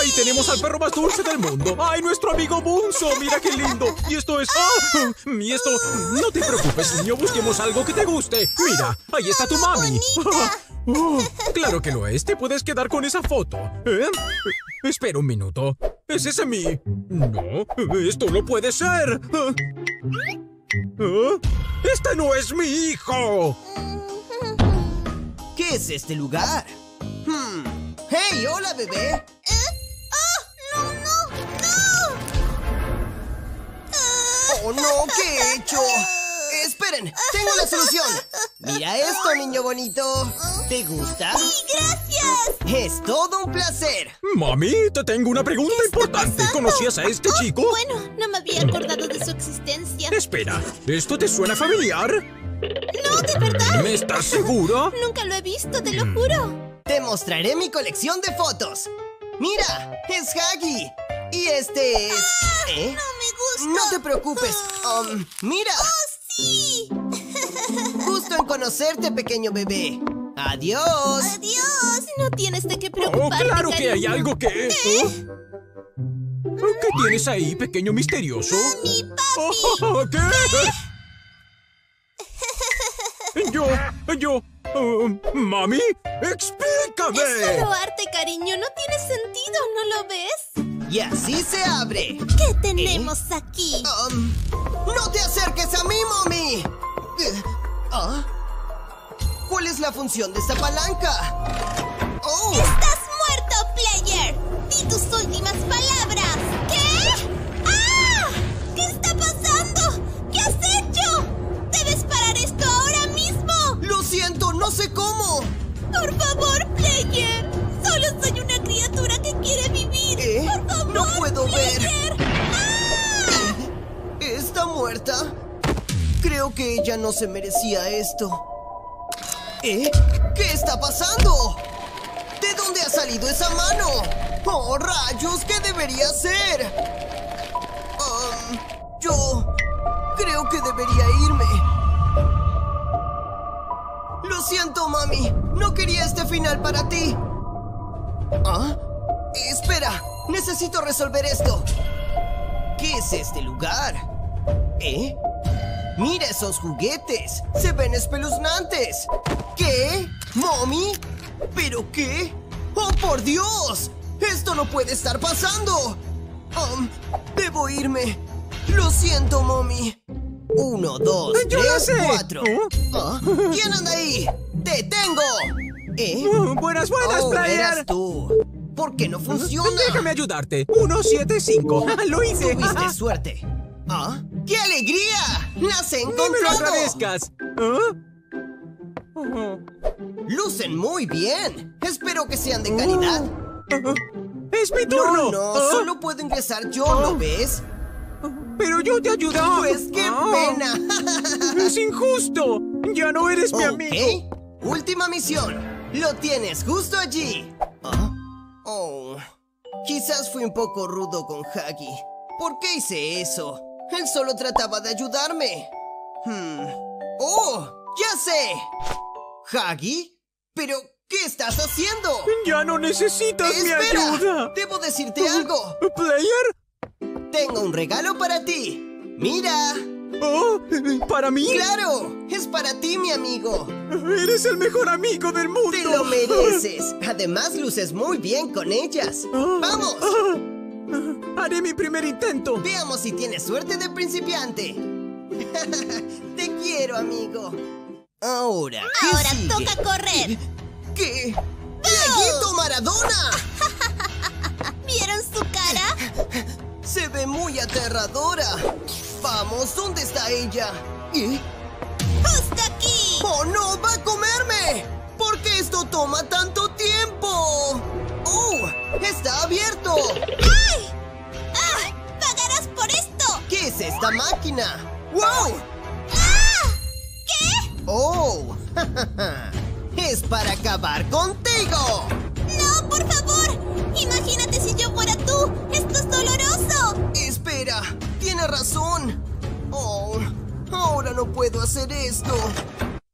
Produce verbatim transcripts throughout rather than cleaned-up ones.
Ahí tenemos al perro más dulce del mundo. ¡Ay, nuestro amigo Bunso! ¡Mira qué lindo! Y esto es... ¡Ah! Y esto... No te preocupes, niño. Busquemos algo que te guste. Mira, ahí está tu mami. Oh, claro que lo es. Te puedes quedar con esa foto. ¿Eh? Espera un minuto. ¿Es ese mi...? No, esto no puede ser. ¿Ah? ¡Este no es mi hijo! ¿Qué es este lugar? Hmm. ¡Hey, hola, bebé! ¿Eh? ¡Oh, no, no, no! ¡Oh, no! ¿Qué he hecho? ¡Esperen! ¡Tengo la solución! Mira esto, niño bonito. ¿Te gusta? ¡Sí, gracias! ¡Es todo un placer! Mami, te tengo una pregunta importante. ¿Conocías a este Oh, chico? bueno, no me había acordado de su existencia. Espera, ¿esto te suena familiar? No, ¿de verdad? ¿Me estás seguro? Nunca lo he visto, te lo juro. Te mostraré mi colección de fotos. ¡Mira! ¡Es Huggy! Y este es... ¿Eh? No me gusta. No te preocupes. Um, ¡Mira! ¡Oh, sí! Gusto en conocerte, pequeño bebé. ¡Adiós! Adiós. No tienes de qué ¡Oh, preocuparte, claro que hay cariño. algo que... ¿Oh? ¿Qué tienes ahí, pequeño misterioso? Mi papi. Oh, ¿Qué? Yo... Yo... uh, ¿Mami? ¡Explícame! Es solo arte, cariño. No tiene sentido, ¿no lo ves? Y así se abre. ¿Qué tenemos aquí? Um, ¡No te acerques a mí, mami! Eh, ¿Ah? ¿Cuál es la función de esta palanca? ¡Oh! ¡Estás muerto, player! ¡Di tus últimas palabras! ¿Qué? ¡Ah! ¿Qué está pasando? ¿Qué has hecho? ¡Debes parar esto ahora mismo! ¡Lo siento! ¡No sé cómo! ¡Por favor, player! ¡Solo soy una criatura que quiere vivir! ¿Eh? ¡Por favor, ¡No puedo player! ver! ¡Ah! ¿Está muerta? Creo que ella no se merecía esto. ¿Eh? ¿Qué está pasando? ¿De dónde ha salido esa mano? ¡Oh, rayos! ¿Qué debería hacer? Um, yo creo que debería irme. Lo siento, mami. No quería este final para ti. ¿Ah? Espera. Necesito resolver esto. ¿Qué es este lugar? ¿Eh? ¡Mira esos juguetes! ¡Se ven espeluznantes! ¿Qué? ¿Mommy? ¿Pero qué? ¡Oh, por Dios! ¡Esto no puede estar pasando! Um, debo irme. Lo siento, Mommy. Uno, dos, ¡Yo lo tres, sé! cuatro. ¿Oh? ¿Ah? ¿Quién anda ahí? ¡Te tengo! ¿Eh? Uh, buenas, buenas, Oh, player. eras tú. ¿Por qué no funciona? Déjame ayudarte. Uno, siete, cinco. ¡Lo hice! Tuviste suerte. ¿Ah? ¡Qué alegría! ¡Las he ¡No me lo encontrado! agradezcas! ¿Ah? Oh. ¡Lucen muy bien! Espero que sean de calidad. ¡Es mi turno! No, no, ¿Ah? solo puedo ingresar yo, Oh. ¿lo ves? ¡Pero yo te ayudé! Pues qué Ah. pena. ¡Es injusto! ¡Ya no eres mi amigo! Ok, última misión. Lo tienes justo allí. ¿Ah? Oh, quizás fui un poco rudo con Huggy. ¿Por qué hice eso? Él solo trataba de ayudarme. Hmm. ¡Oh! ¡Ya sé! ¿Huggy? ¿Pero qué estás haciendo? ¡Ya no necesitas mi ¡Espera! ayuda! ¡Debo decirte algo! ¿Player? Tengo un regalo para ti. ¡Mira! ¿Oh? ¿Para mí? ¡Claro! ¡Es para ti, mi amigo! ¡Eres el mejor amigo del mundo! ¡Te lo mereces! Además, luces muy bien con ellas. Ah. ¡Vamos! Ah. Haré mi primer intento. Veamos si tienes suerte de principiante. Te quiero, amigo. Ahora, ¿qué Ahora sigue? toca correr. ¿Qué? ¡Dieguito Maradona! ¿Vieron su cara? Se ve muy aterradora. Vamos, ¿dónde está ella? ¿Eh? ¡Justo aquí! ¡Oh, no! ¡Va a comerme! ¿Por qué esto toma tanto tiempo? ¡Oh! ¡Está abierto! ¡Ay! ¡Ah! ¡Pagarás por esto! ¿Qué es esta máquina? ¡Wow! ¡Ah! ¿Qué? ¡Oh! ¡Es para acabar contigo! ¡No, por favor! Imagínate si yo fuera tú. ¡Esto es doloroso! Espera, tiene razón. Oh, ahora no puedo hacer esto.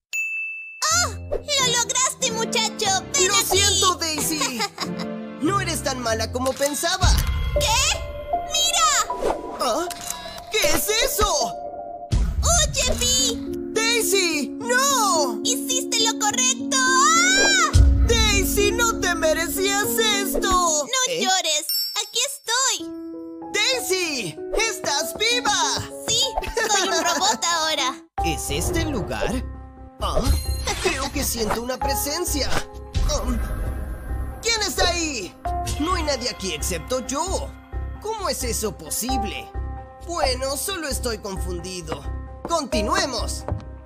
¡Oh! ¡Lo lograste, muchacho! ¡Ven ¡Lo aquí! siento, Daisy! No eres eres tan mala como pensaba. ¿Qué? ¡Mira! ¿Ah? ¿Qué es eso? ¡Oye, Vi! ¡Daisy! ¡No! ¡Hiciste lo correcto! ¡Ah! ¡Daisy, no te merecías esto! ¡No ¿Eh? llores! ¡Aquí estoy! ¡Daisy! ¡Estás viva! Sí, soy un robot ahora. ¿Es este el lugar? Ah, creo que siento una presencia. Um, ¿Quién está ahí? No hay nadie aquí excepto yo. ¿Cómo es eso posible? Bueno, solo estoy confundido. ¡Continuemos!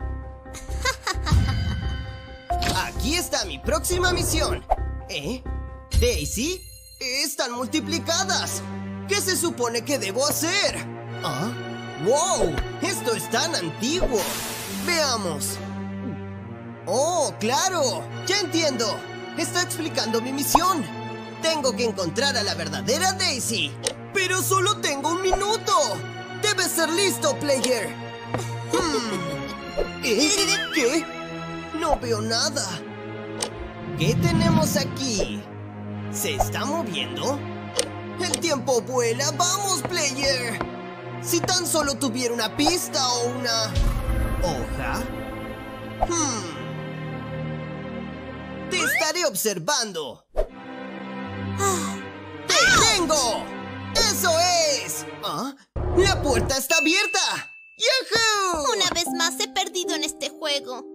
Aquí está mi próxima misión. ¿Eh? ¿Daisy? Están multiplicadas. ¿Qué se supone que debo hacer? ¿Ah? ¡Wow! Esto es tan antiguo. Veamos. ¡Oh, claro! ¡Ya entiendo! Está explicando mi misión. Tengo que encontrar a la verdadera Daisy. ¡Pero solo tengo un minuto! ¡Debes ser listo, player! Hmm. ¿Eh? ¿Qué? No veo nada. ¿Qué tenemos aquí? ¿Se está moviendo? ¡El tiempo vuela! ¡Vamos, player! Si tan solo tuviera una pista o una... ¿hoja? Hmm... Te estaré observando. ¡Te tengo! ¡Eso es! ¿Ah? ¡La puerta está abierta! ¡Yahoo! Una vez más he perdido en este juego.